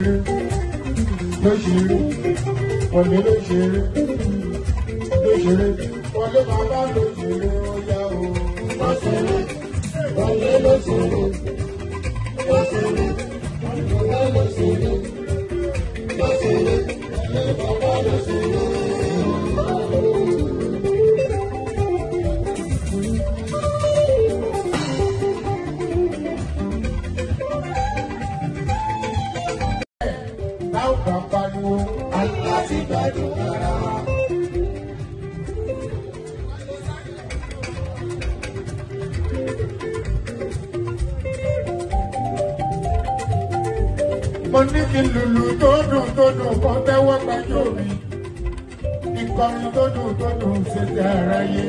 lóṣèré wọlé lóṣèré lóṣèré wọlé bàbá lóṣèré ọ̀yá o. lóṣèré wọlé lóṣèré lóṣèré wọlé lóṣèré lóṣèré wọlé bàbá lóṣèré. Láti gbádùn ara wa. Mo ní kí lùlù tó dùn kan tẹ́wọ́ gbájú mi. Ìkọrin tó dùn ṣe ti aráyé.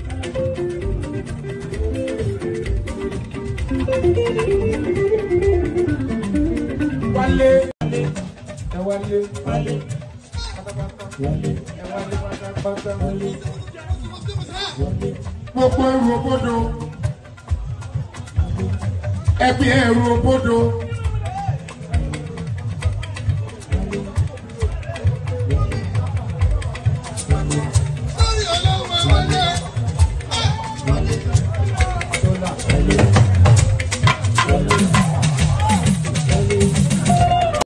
Wálé. Wálé wálé pátápátá wálé. Gbogbo ẹrù òbodò ẹbí ẹrù òbodò.